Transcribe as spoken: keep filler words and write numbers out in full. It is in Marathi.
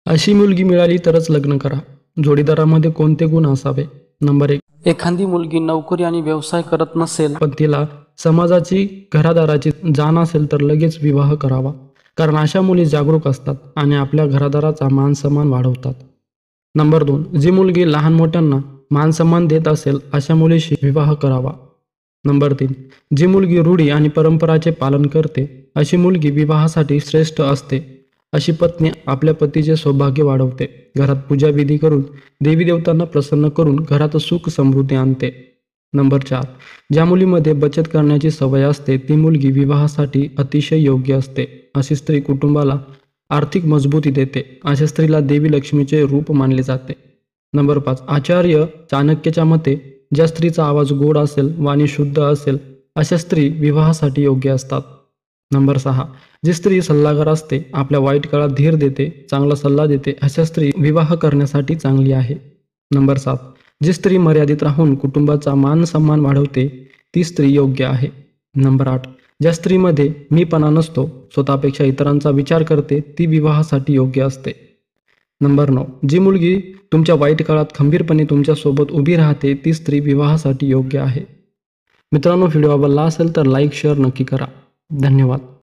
अशी मुलगी मिळाली तरच लग्न करा. जोडीदारामध्ये कोणते गुण असावे? नंबर एक, एखादी मुलगी नोकरी आणि व्यवसाय करत नसेल पण तिला समाजाची घरादाराची जाण असेल तर लगेच विवाह करावा, कारण अशा मुली जागरूक असतात आणि आपल्या घरादाराचा मान सन्मान वाढवतात. नंबर दोन, जी मुलगी लहान मोठ्यांना मान सन्मान देत असेल अशा मुलीशी विवाह करावा. नंबर तीन, जी मुलगी रूढी आणि परंपराचे पालन करते अशी मुलगी विवाहासाठी श्रेष्ठ असते. अशी पत्नी आपल्या पतीचे सौभाग्य वाढवते, घरात पूजाविधी करून देवी देवतांना प्रसन्न करून घरात सुख समृद्धी आणते. नंबर चार, ज्या मुलीमध्ये बचत करण्याची सवय असते ती मुलगी विवाहासाठी अतिशय योग्य असते. अशी स्त्री कुटुंबाला आर्थिक मजबूती देते. अशा स्त्रीला देवी लक्ष्मीचे रूप मानले जाते. नंबर पाच, आचार्य चाणक्याच्या मते ज्या स्त्रीचा आवाज गोड असेल, वाणी शुद्ध असेल अशा स्त्री विवाहासाठी योग्य असतात. नंबर सहा, जी स्त्री सल्लागार असते, आपल्या वाईट काळात धीर देते, चांगला सल्ला देते अशा स्त्री विवाह करण्यासाठी चांगली आहे. नंबर सात, जी स्त्री मर्यादित राहून कुटुंबाचा मान सन्मान वाढवते ती स्त्री योग्य आहे. नंबर आठ, ज्या स्त्रीमध्ये मीपणा नसतो, स्वतःपेक्षा इतरांचा विचार करते ती विवाहासाठी योग्य असते. नंबर नऊ, जी मुलगी तुमच्या वाईट काळात खंबीरपणे तुमच्यासोबत उभी राहते ती स्त्री विवाहासाठी योग्य आहे. मित्रांनो, व्हिडिओ आवडला असेल तर लाईक शेअर नक्की करा. धन्यवाद.